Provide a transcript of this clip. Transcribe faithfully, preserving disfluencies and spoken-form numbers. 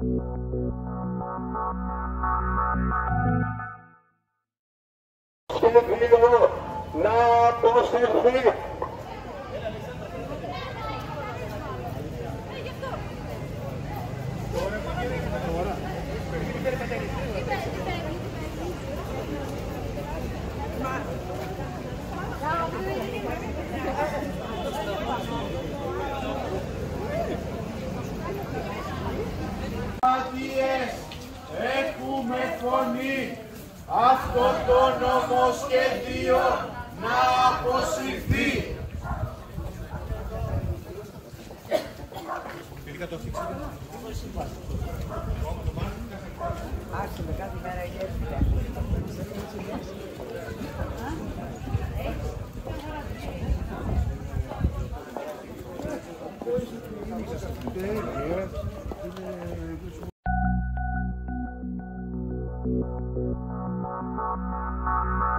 Σχέδιο να αποσυρθεί. Έχουμε φωνή αυτό το νομοσχέδιο να αποσυρθεί. Άρχισε κάθε μέρα γεύτηκα. Thank you.